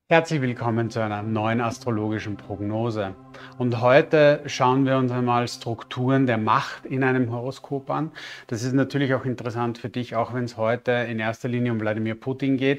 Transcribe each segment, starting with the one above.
Herzlich willkommen zu einer neuen astrologischen Prognose. Und heute schauen wir uns einmal Strukturen der Macht in einem Horoskop an. Das ist natürlich auch interessant für dich, auch wenn es heute in erster Linie um Wladimir Putin geht.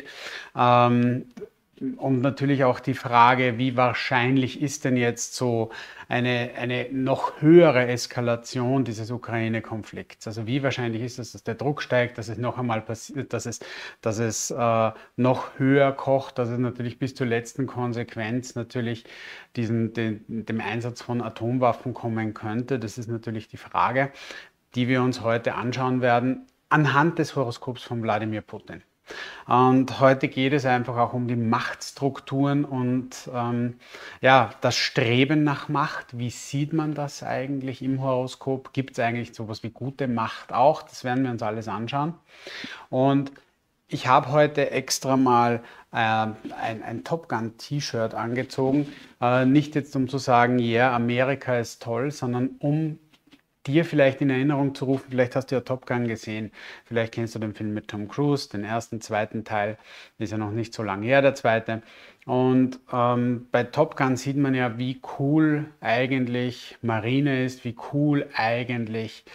Und natürlich auch die Frage, wie wahrscheinlich ist denn jetzt so eine noch höhere Eskalation dieses Ukraine-Konflikts? Also wie wahrscheinlich ist es, dass der Druck steigt, dass es noch einmal passiert, dass es noch höher kocht, dass es natürlich bis zur letzten Konsequenz natürlich dem Einsatz von Atomwaffen kommen könnte? Das ist natürlich die Frage, die wir uns heute anschauen werden, anhand des Horoskops von Wladimir Putin. Und heute geht es einfach auch um die Machtstrukturen und ja, das Streben nach Macht. Wie sieht man das eigentlich im Horoskop? Gibt es eigentlich sowas wie gute Macht auch? Das werden wir uns alles anschauen. Und ich habe heute extra mal ein Top Gun T-Shirt angezogen. Nicht jetzt um zu sagen, ja, yeah, Amerika ist toll, sondern um dir vielleicht in Erinnerung zu rufen, vielleicht hast du ja Top Gun gesehen, vielleicht kennst du den Film mit Tom Cruise, den ersten, zweiten Teil, ist ja noch nicht so lange her, der zweite. Und bei Top Gun sieht man ja, wie cool eigentlich Marine ist, wie cool eigentlich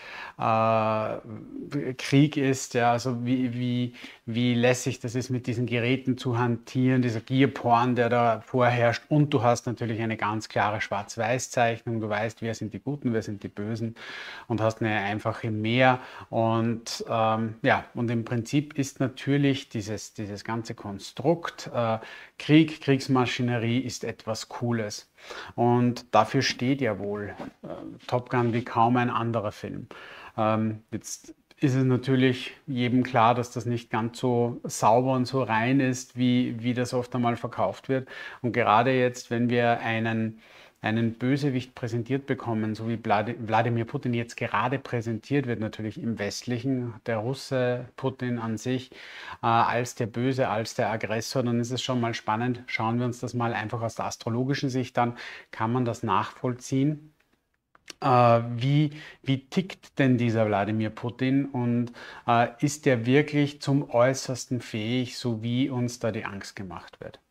Krieg ist, ja, also wie lässig das ist, mit diesen Geräten zu hantieren, dieser Gearporn, der da vorherrscht. Und du hast natürlich eine ganz klare Schwarz-Weiß-Zeichnung. Du weißt, wer sind die Guten, wer sind die Bösen und hast eine einfache Mehr. Und ja, und im Prinzip ist natürlich dieses ganze Konstrukt Kriegsmaschinerie ist etwas Cooles. Und dafür steht ja wohl Top Gun wie kaum ein anderer Film. Jetzt ist es natürlich jedem klar, dass das nicht ganz so sauber und so rein ist, wie das oft einmal verkauft wird. Und gerade jetzt, wenn wir einen Bösewicht präsentiert bekommen, so wie Wladimir Putin jetzt gerade präsentiert wird, natürlich im Westlichen, der Russe Putin an sich, als der Böse, als der Aggressor, dann ist es schon mal spannend. Schauen wir uns das mal einfach aus der astrologischen Sicht an. Kann man das nachvollziehen? Wie tickt denn dieser Wladimir Putin und ist er wirklich zum Äußersten fähig, so wie uns da die Angst gemacht wird?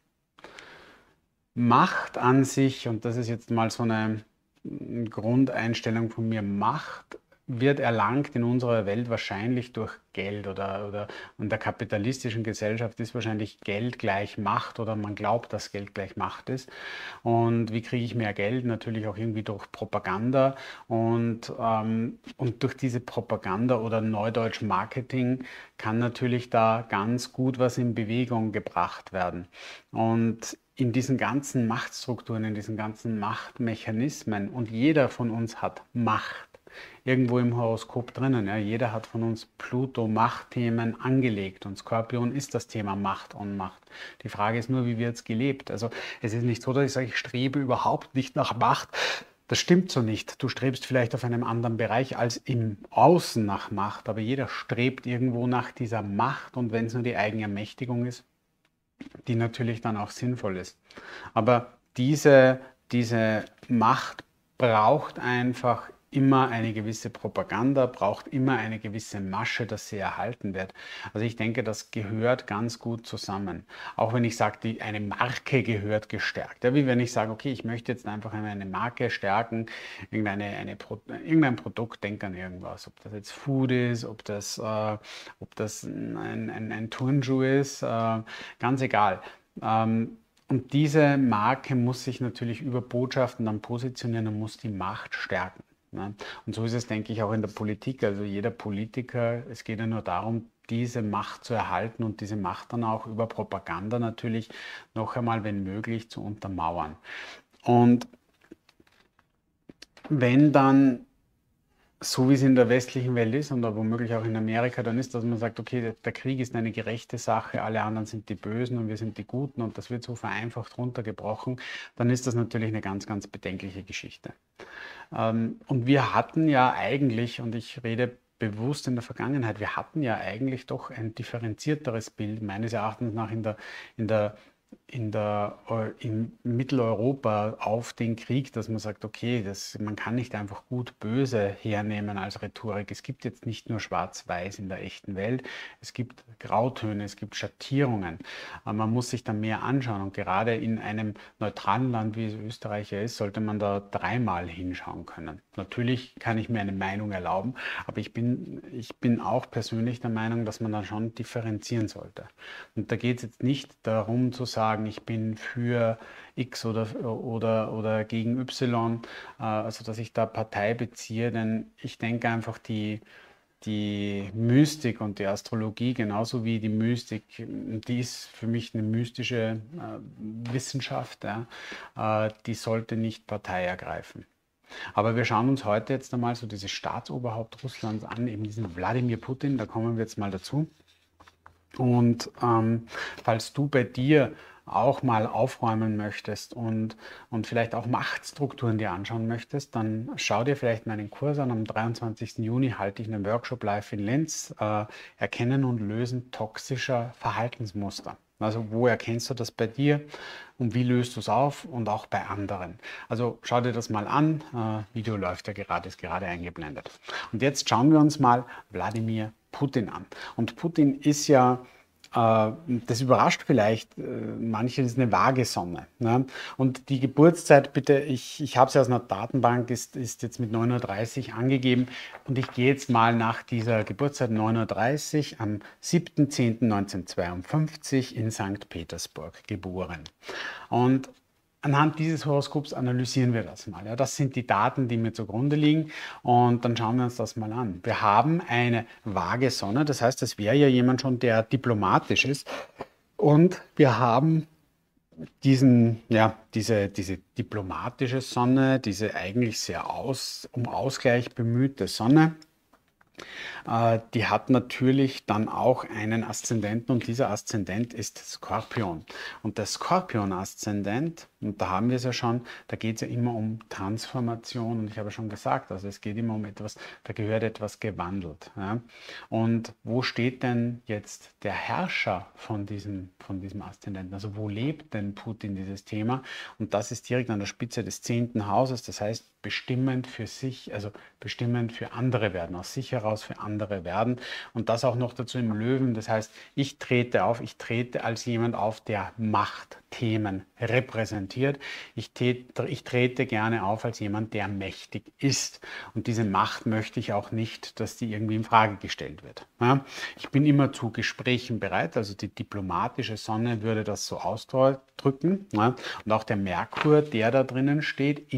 Macht an sich, und das ist jetzt mal so eine Grundeinstellung von mir, Macht wird erlangt in unserer Welt wahrscheinlich durch Geld oder in der kapitalistischen Gesellschaft ist wahrscheinlich Geld gleich Macht oder man glaubt, dass Geld gleich Macht ist. Und wie kriege ich mehr Geld? Natürlich auch irgendwie durch Propaganda und durch diese Propaganda oder Neudeutsch Marketing kann natürlich da ganz gut was in Bewegung gebracht werden. Und in diesen ganzen Machtstrukturen, in diesen ganzen Machtmechanismen und jeder von uns hat Macht irgendwo im Horoskop drinnen. Ja. Jeder hat von uns Pluto-Machtthemen angelegt und Skorpion ist das Thema Macht und Macht. Die Frage ist nur, wie wird es gelebt? Also es ist nicht so, dass ich sage, ich strebe überhaupt nicht nach Macht. Das stimmt so nicht. Du strebst vielleicht auf einem anderen Bereich als im Außen nach Macht, aber jeder strebt irgendwo nach dieser Macht und wenn es nur die Eigenermächtigung ist, die natürlich dann auch sinnvoll ist. Aber diese Macht braucht einfach immer eine gewisse Propaganda, braucht immer eine gewisse Masche, dass sie erhalten wird. Also ich denke, das gehört ganz gut zusammen. Auch wenn ich sage, eine Marke gehört gestärkt. Ja, wie wenn ich sage, okay, ich möchte jetzt einfach eine Marke stärken, irgendein Produkt, denk an irgendwas. Ob das jetzt Food ist, ob das ein Turnschuh ist, ganz egal. Und diese Marke muss sich natürlich über Botschaften dann positionieren und muss die Macht stärken. Ne? Und so ist es, denke ich, auch in der Politik. Also jeder Politiker, es geht ja nur darum, diese Macht zu erhalten und diese Macht dann auch über Propaganda natürlich noch einmal, wenn möglich, zu untermauern. Und wenn dann so wie es in der westlichen Welt ist und womöglich auch in Amerika dann ist, dass man sagt, okay, der Krieg ist eine gerechte Sache, alle anderen sind die Bösen und wir sind die Guten und das wird so vereinfacht runtergebrochen, dann ist das natürlich eine ganz, ganz bedenkliche Geschichte. Und wir hatten ja eigentlich, und ich rede bewusst in der Vergangenheit, wir hatten ja eigentlich doch ein differenzierteres Bild, meines Erachtens nach in der in Mitteleuropa auf den Krieg, dass man sagt, okay, man kann nicht einfach gut böse hernehmen als Rhetorik. Es gibt jetzt nicht nur schwarz-weiß in der echten Welt, es gibt Grautöne, es gibt Schattierungen. Man muss sich da mehr anschauen und gerade in einem neutralen Land, wie es Österreich ja ist, sollte man da dreimal hinschauen können. Natürlich kann ich mir eine Meinung erlauben, aber ich bin auch persönlich der Meinung, dass man da schon differenzieren sollte. Und da geht es jetzt nicht darum zu sagen, ich bin für X oder gegen Y, also dass ich da Partei beziehe, denn ich denke einfach, die Mystik und die Astrologie, genauso wie die Mystik, die ist für mich eine mystische Wissenschaft, ja, die sollte nicht Partei ergreifen. Aber wir schauen uns heute jetzt einmal so dieses Staatsoberhaupt Russlands an, eben diesen Wladimir Putin, da kommen wir jetzt mal dazu. Und falls du bei dir auch mal aufräumen möchtest und vielleicht auch Machtstrukturen dir anschauen möchtest, dann schau dir vielleicht meinen Kurs an. Am 23. Juni halte ich einen Workshop live in Linz, Erkennen und Lösen toxischer Verhaltensmuster. Also wo erkennst du das bei dir und wie löst du es auf und auch bei anderen? Also schau dir das mal an. Video läuft ja gerade, ist gerade eingeblendet. Und jetzt schauen wir uns mal Wladimir Putin an. Und Putin ist ja, das überrascht vielleicht manche, das ist eine Waagesonne. Ne? Und die Geburtszeit, bitte, ich habe sie aus einer Datenbank, ist jetzt mit 9:30 Uhr angegeben. Und ich gehe jetzt mal nach dieser Geburtszeit 9:30 Uhr am 7.10.1952 in Sankt Petersburg geboren. Und anhand dieses Horoskops analysieren wir das mal. Ja, das sind die Daten, die mir zugrunde liegen und dann schauen wir uns das mal an. Wir haben eine vage Sonne, das heißt, das wäre ja jemand schon, der diplomatisch ist. Und wir haben diese diplomatische Sonne, diese eigentlich sehr um Ausgleich bemühte Sonne. Die hat natürlich dann auch einen Aszendenten und dieser Aszendent ist Skorpion. Und der Skorpion-Aszendent, und da haben wir es ja schon, da geht es ja immer um Transformation und ich habe schon gesagt, also es geht immer um etwas, da gehört etwas gewandelt. Ja? Und wo steht denn jetzt der Herrscher von diesem Aszendenten? Also wo lebt denn Putin dieses Thema? Und das ist direkt an der Spitze des 10. Hauses, das heißt bestimmend für sich, also bestimmend für andere werden, aus sich heraus für andere werden und das auch noch dazu im Löwen. Das heißt, ich trete als jemand auf, der Machtthemen repräsentiert. Ich trete gerne auf als jemand, der mächtig ist und diese Macht möchte ich auch nicht, dass die irgendwie in Frage gestellt wird. Ja? Ich bin immer zu Gesprächen bereit, also die diplomatische Sonne würde das so ausdrücken. Ja? Und auch der Merkur, der da drinnen steht,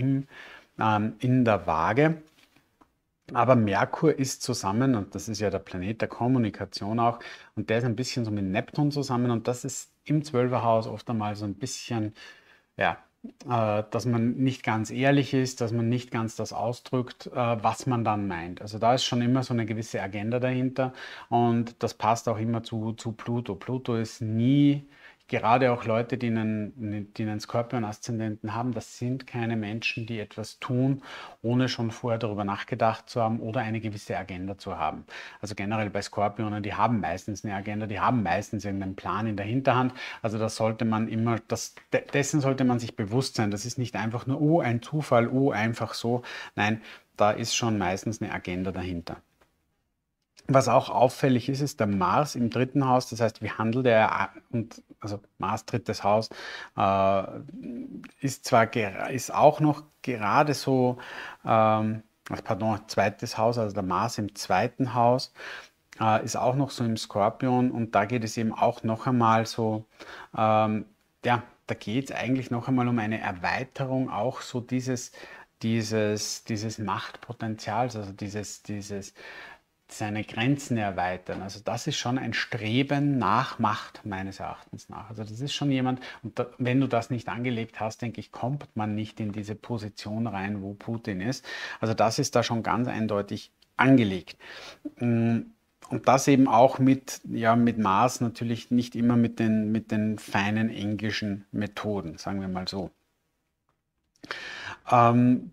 in der Waage. Aber Merkur ist zusammen, und das ist ja der Planet der Kommunikation auch, und der ist ein bisschen so mit Neptun zusammen und das ist im Zwölferhaus oft einmal so ein bisschen, ja, dass man nicht ganz ehrlich ist, dass man nicht ganz das ausdrückt, was man dann meint. Also da ist schon immer so eine gewisse Agenda dahinter und das passt auch immer zu Pluto. Pluto ist nie, gerade auch Leute, die einen Skorpion-Aszendenten haben, das sind keine Menschen, die etwas tun, ohne schon vorher darüber nachgedacht zu haben oder eine gewisse Agenda zu haben. Also generell bei Skorpionen, die haben meistens eine Agenda, die haben meistens irgendeinen Plan in der Hinterhand. Also das sollte man immer, dessen sollte man sich bewusst sein. Das ist nicht einfach nur, oh, ein Zufall, oh, einfach so. Nein, da ist schon meistens eine Agenda dahinter. Was auch auffällig ist, ist der Mars im 3. Haus. Das heißt, wie handelt er? Und also Mars, 3. Haus, äh, ist auch noch gerade so, pardon, 2. Haus, also der Mars im 2. Haus, ist auch noch so im Skorpion und da geht es eben auch noch einmal so, ja, da geht es eigentlich noch einmal um eine Erweiterung auch so dieses Machtpotenzials, also seine Grenzen erweitern. Also das ist schon ein Streben nach Macht, meines Erachtens nach. Also das ist schon jemand, und wenn du das nicht angelegt hast, denke ich, kommt man nicht in diese Position rein, wo Putin ist. Also das ist da schon ganz eindeutig angelegt. Und das eben auch mit Maß natürlich nicht immer mit den feinen englischen Methoden, sagen wir mal so. Ähm,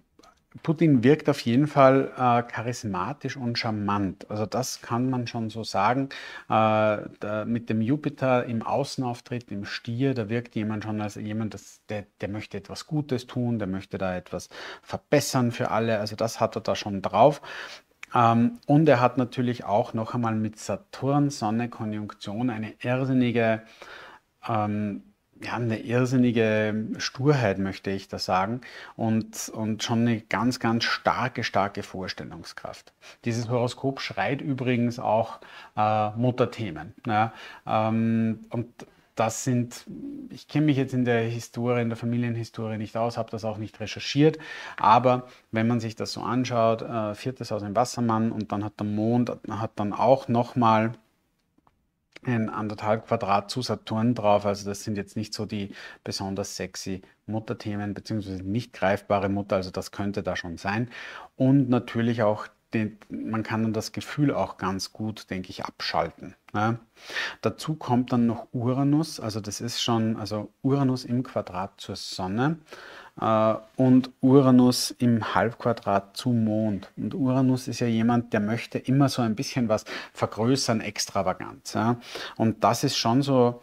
Putin wirkt auf jeden Fall charismatisch und charmant. Also das kann man schon so sagen. Mit dem Jupiter im Außenauftritt, im Stier, da wirkt jemand schon als jemand, der möchte etwas Gutes tun, der möchte da etwas verbessern für alle. Also das hat er da schon drauf. Und er hat natürlich auch noch einmal mit Saturn, Sonne, Konjunktion eine irrsinnige ähm, ja, eine irrsinnige Sturheit, möchte ich da sagen, und schon eine ganz, ganz starke Vorstellungskraft. Dieses Horoskop schreit übrigens auch Mutterthemen. Ja, und das sind, ich kenne mich jetzt in der Historie, in der Familienhistorie nicht aus, habe das auch nicht recherchiert, aber wenn man sich das so anschaut, viertes Haus im Wassermann und dann hat der Mond, hat dann auch nochmal ein 1,5 Quadrat zu Saturn drauf. Also das sind jetzt nicht so die besonders sexy Mutterthemen, beziehungsweise nicht greifbare Mutter. Also das könnte da schon sein. Und natürlich auch, man kann dann das Gefühl auch ganz gut, denke ich, abschalten. Ne? Dazu kommt dann noch Uranus. Also das ist schon, also Uranus im Quadrat zur Sonne und Uranus im Halbquadrat zu Mond. Und Uranus ist ja jemand, der möchte immer so ein bisschen was vergrößern, extravagant. Ja? Und das ist schon so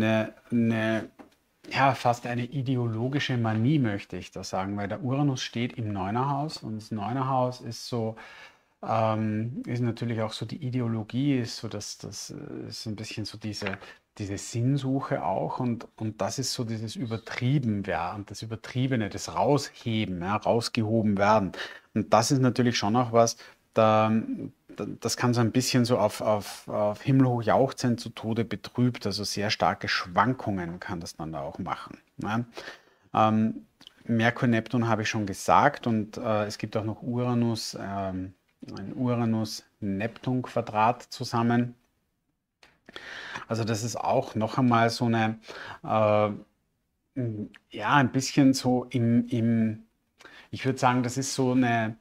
ja, fast eine ideologische Manie, möchte ich da sagen, weil der Uranus steht im Neunerhaus und das Neunerhaus ist so, ist natürlich auch so die Ideologie, ist so, das ist ein bisschen so diese Sinnsuche auch und das ist so dieses Übertrieben werden, das Übertriebene, das Rausheben, ja, rausgehoben werden. Und das ist natürlich schon auch was, das kann so ein bisschen so auf himmelhoch jauchzend zu Tode betrübt, also sehr starke Schwankungen kann das dann da auch machen. Ne? Ähm, Merkur, Neptun habe ich schon gesagt und es gibt auch noch Uranus, ein Uranus-Neptun-Quadrat zusammen. Also das ist auch noch einmal so eine, äh, ja, ein bisschen so ich würde sagen, das ist so eine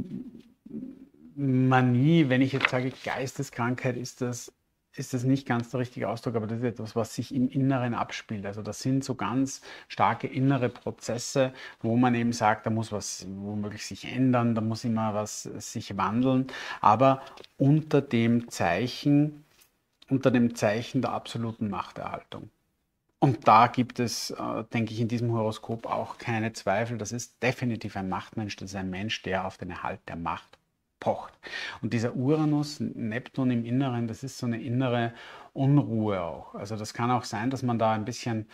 Manie, wenn ich jetzt sage Geisteskrankheit, ist das nicht ganz der richtige Ausdruck, aber das ist etwas, was sich im Inneren abspielt. Also das sind so ganz starke innere Prozesse, wo man eben sagt, da muss was womöglich sich ändern, da muss immer was sich wandeln, aber unter dem Zeichen, unter dem Zeichen der absoluten Machterhaltung. Und da gibt es, denke ich, in diesem Horoskop auch keine Zweifel. Das ist definitiv ein Machtmensch. Das ist ein Mensch, der auf den Erhalt der Macht pocht. Und dieser Uranus, Neptun im Inneren, das ist so eine innere Unruhe auch. Also das kann auch sein, dass man da ein bisschen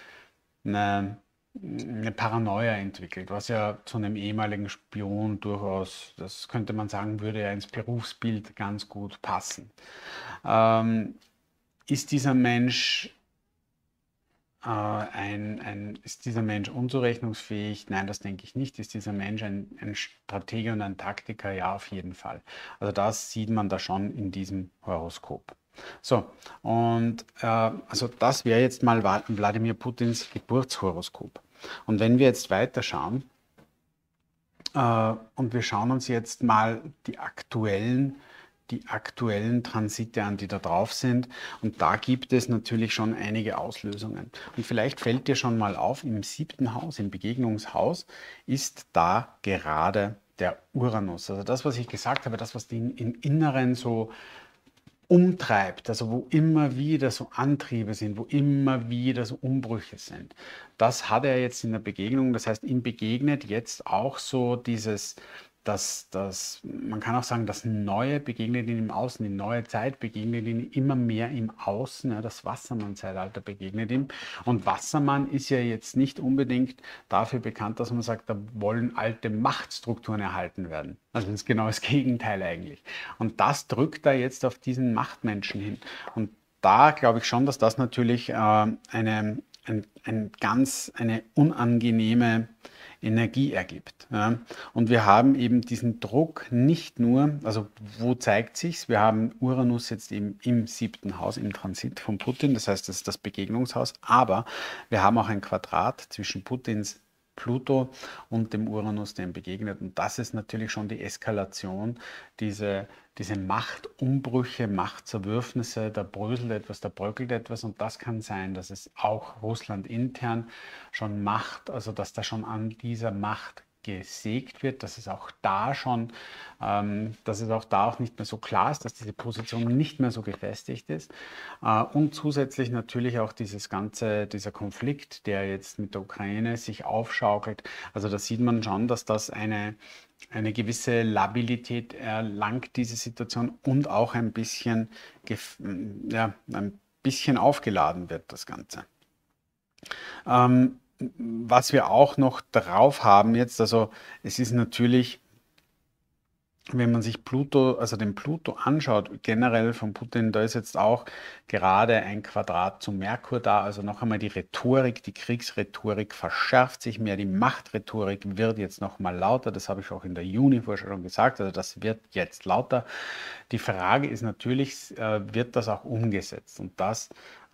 eine Paranoia entwickelt, was ja zu einem ehemaligen Spion durchaus, das könnte man sagen, würde ja ins Berufsbild ganz gut passen. Ähm, ist dieser Mensch ist dieser Mensch unzurechnungsfähig? Nein, das denke ich nicht. Ist dieser Mensch ein Stratege und ein Taktiker? Ja, auf jeden Fall. Also das sieht man da schon in diesem Horoskop. So, und also das wäre jetzt mal Wladimir Putins Geburtshoroskop. Und wenn wir jetzt weiterschauen, und wir schauen uns jetzt mal die aktuellen Transite an, die da drauf sind. Und da gibt es natürlich schon einige Auslösungen. Und vielleicht fällt dir schon mal auf, im 7. Haus, im Begegnungshaus, ist da gerade der Uranus. Also das, was ich gesagt habe, das, was den im Inneren so umtreibt, also wo immer wieder so Antriebe sind, wo immer wieder so Umbrüche sind. Das hat er jetzt in der Begegnung, das heißt, ihm begegnet jetzt auch so man kann auch sagen, das Neue begegnet ihm im Außen, die neue Zeit begegnet ihm immer mehr im Außen, ja, das Wassermann-Zeitalter begegnet ihm. Und Wassermann ist ja jetzt nicht unbedingt dafür bekannt, dass man sagt, da wollen alte Machtstrukturen erhalten werden. Also das ist genau das Gegenteil eigentlich. Und das drückt er jetzt auf diesen Machtmenschen hin. Und da glaube ich schon, dass das natürlich eine unangenehme Energie ergibt. Ja. Und wir haben eben diesen Druck nicht nur, also wo zeigt sich's? Wir haben Uranus jetzt eben im 7. Haus im Transit von Putin, das heißt, das ist das Begegnungshaus, aber wir haben auch ein Quadrat zwischen Putins Pluto und dem Uranus, dem begegnet. Und das ist natürlich schon die Eskalation, diese Machtumbrüche, Machtzerwürfnisse, da bröselt etwas, da bröckelt etwas und das kann sein, dass es auch Russland intern schon macht, also dass da schon an dieser Macht gesägt wird, dass es auch da schon, dass es auch da auch nicht mehr so klar ist, dass diese Position nicht mehr so gefestigt ist. Und zusätzlich natürlich auch dieser Konflikt, der jetzt mit der Ukraine sich aufschaukelt. Also da sieht man schon, dass das eine gewisse Labilität erlangt, diese Situation, und auch ja, ein bisschen aufgeladen wird, das Ganze. Was wir auch noch drauf haben jetzt, also es ist natürlich, wenn man sich Pluto, also den Pluto anschaut, generell von Putin, da ist jetzt auch gerade ein Quadrat zum Merkur da. Also noch einmal die Rhetorik, die Kriegsrhetorik verschärft sich mehr, die Machtrhetorik wird jetzt noch mal lauter. Das habe ich auch in der Juni-Vorstellung gesagt. Also das wird jetzt lauter. Die Frage ist natürlich, wird das auch umgesetzt? Und das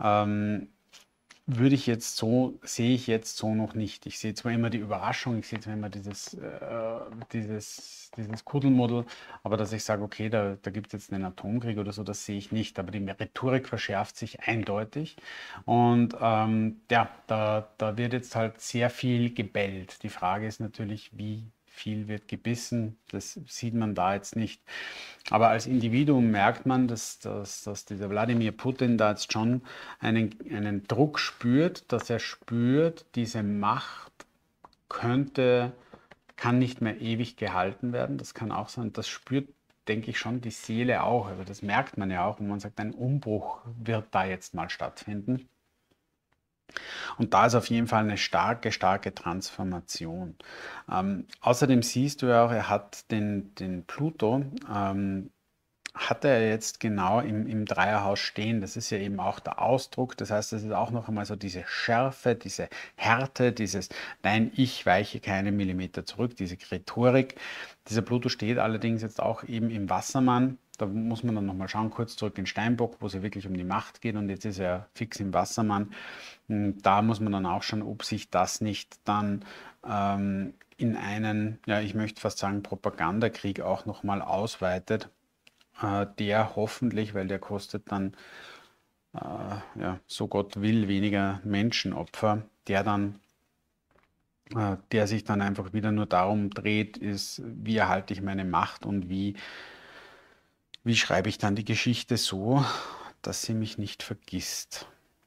sehe ich jetzt so noch nicht. Ich sehe zwar immer die Überraschung, ich sehe zwar immer dieses Kuddelmuddel, aber dass ich sage, okay, da gibt es jetzt einen Atomkrieg oder so, das sehe ich nicht. Aber die Rhetorik verschärft sich eindeutig. Und ja, da wird jetzt halt sehr viel gebellt. Die Frage ist natürlich, wie viel wird gebissen? Das sieht man da jetzt nicht. Aber als Individuum merkt man, dass dieser Wladimir Putin da jetzt schon einen Druck spürt, dass er spürt, diese Macht kann nicht mehr ewig gehalten werden. Das kann auch sein. Das spürt, denke ich, schon die Seele auch. Also das merkt man ja auch, wenn man sagt, ein Umbruch wird da jetzt mal stattfinden. Und da ist auf jeden Fall eine starke, starke Transformation. Außerdem siehst du ja auch, er hat den Pluto, hat er jetzt genau im Dreierhaus stehen. Das ist ja eben auch der Ausdruck. Das heißt, das ist auch noch einmal so diese Schärfe, diese Härte, Nein, ich weiche keine Millimeter zurück, diese Rhetorik. Dieser Pluto steht allerdings jetzt auch eben im Wassermann. Da muss man dann nochmal schauen, kurz zurück in Steinbock, wo es ja wirklich um die Macht geht, und jetzt ist er fix im Wassermann. Da muss man dann auch schauen, ob sich das nicht dann in einen, ja, ich möchte fast sagen, Propagandakrieg auch nochmal ausweitet, der hoffentlich, weil der kostet dann, ja, so Gott will, weniger Menschenopfer, der sich dann einfach wieder nur darum dreht, ist, wie erhalte ich meine Macht und wie schreibe ich dann die Geschichte so, dass sie mich nicht vergisst.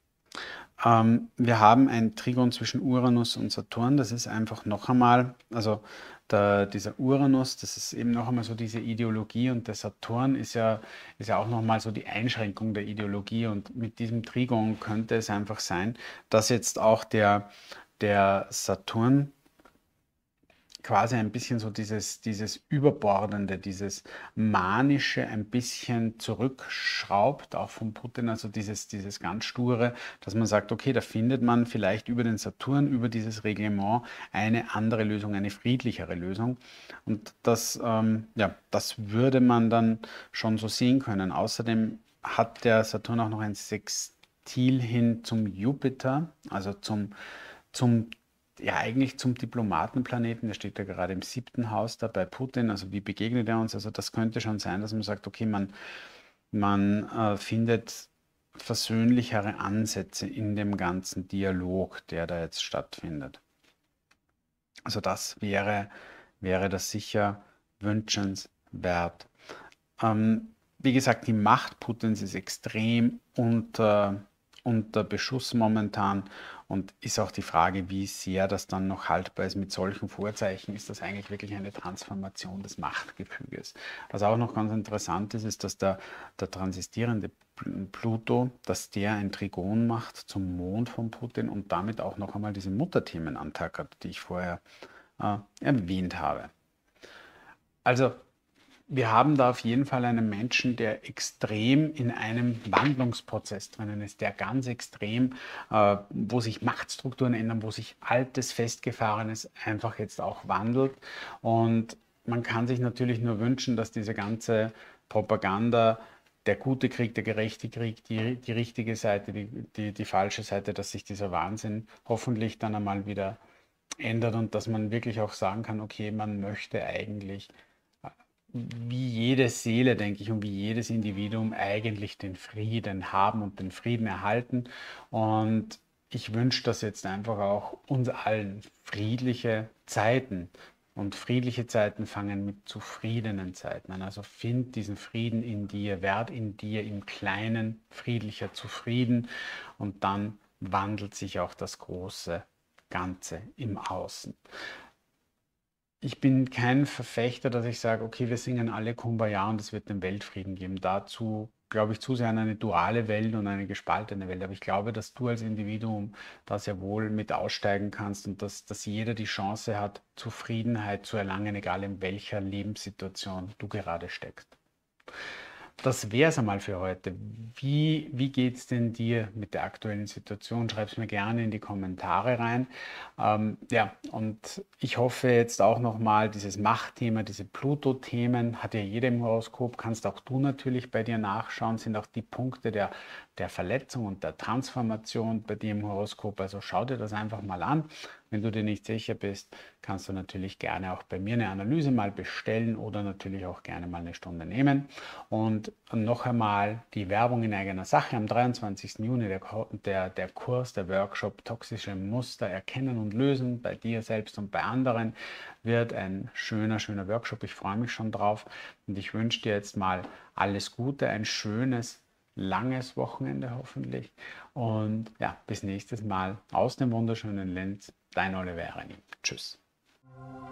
Wir haben ein Trigon zwischen Uranus und Saturn. Das ist einfach noch einmal, also dieser Uranus, das ist eben noch einmal so diese Ideologie, und der Saturn ist ja auch noch mal so die Einschränkung der Ideologie. Und mit diesem Trigon könnte es einfach sein, dass jetzt auch der Saturn quasi ein bisschen so dieses Überbordende, dieses Manische ein bisschen zurückschraubt, auch von Putin, also dieses ganz Sture, dass man sagt, okay, da findet man vielleicht über den Saturn, über dieses Reglement eine andere Lösung, eine friedlichere Lösung. Und ja, das würde man dann schon so sehen können. Außerdem hat der Saturn auch noch ein Sextil hin zum Jupiter, also zum ja, eigentlich zum Diplomatenplaneten. Der steht ja gerade im 7. Haus da bei Putin. Also wie begegnet er uns? Also das könnte schon sein, dass man sagt, okay, man findet versöhnlichere Ansätze in dem ganzen Dialog, der da jetzt stattfindet. Also das wäre das sicher wünschenswert. Wie gesagt, die Macht Putins ist extrem unter Beschuss momentan, und ist auch die Frage, wie sehr das dann noch haltbar ist mit solchen Vorzeichen. Ist das eigentlich wirklich eine Transformation des Machtgefüges? Was auch noch ganz interessant ist, ist, dass der transistierende Pluto, dass der ein Trigon macht zum Mond von Putin und damit auch noch einmal diese Mutterthemen antackert, die ich vorher erwähnt habe. Also wir haben da auf jeden Fall einen Menschen, der extrem in einem Wandlungsprozess drinnen ist, der ganz extrem, wo sich Machtstrukturen ändern, wo sich Altes, Festgefahrenes einfach jetzt auch wandelt. Und man kann sich natürlich nur wünschen, dass diese ganze Propaganda, der gute Krieg, der gerechte Krieg, die richtige Seite, die falsche Seite, dass sich dieser Wahnsinn hoffentlich dann einmal wieder ändert und dass man wirklich auch sagen kann, okay, man möchte eigentlich wie jede Seele, denke ich, und wie jedes Individuum eigentlich den Frieden haben und den Frieden erhalten. Und ich wünsche das jetzt einfach auch uns allen friedliche Zeiten, Und friedliche Zeiten fangen mit zufriedenen Zeiten an. Also find diesen Frieden in dir, werd in dir im Kleinen friedlicher zufrieden und dann wandelt sich auch das große Ganze im Außen. Ich bin kein Verfechter, dass ich sage, okay, wir singen alle Kumbaya und es wird den Weltfrieden geben. Dazu glaube ich zu sehr an eine duale Welt und eine gespaltene Welt. Aber ich glaube, dass du als Individuum da sehr wohl mit aussteigen kannst und dass jeder die Chance hat, Zufriedenheit zu erlangen, egal in welcher Lebenssituation du gerade steckst. Das wäre es einmal für heute. Wie geht es denn dir mit der aktuellen Situation? Schreib es mir gerne in die Kommentare rein. Ja, und ich hoffe jetzt auch nochmal, dieses Machtthema, diese Pluto-Themen hat ja jeder im Horoskop, kannst auch du natürlich bei dir nachschauen, sind auch die Punkte der Verletzung und der Transformation bei dir im Horoskop. Also schau dir das einfach mal an. Wenn du dir nicht sicher bist, kannst du natürlich gerne auch bei mir eine Analyse mal bestellen oder natürlich auch gerne mal eine Stunde nehmen. Und noch einmal die Werbung in eigener Sache. Am 23. Juni der Kurs, der Workshop Toxische Muster erkennen und lösen bei dir selbst und bei anderen wird ein schöner Workshop. Ich freue mich schon drauf und ich wünsche dir jetzt mal alles Gute, ein schönes langes Wochenende hoffentlich. Und ja, bis nächstes Mal aus dem wunderschönen Lenz. Dein Oliver Renning. Tschüss.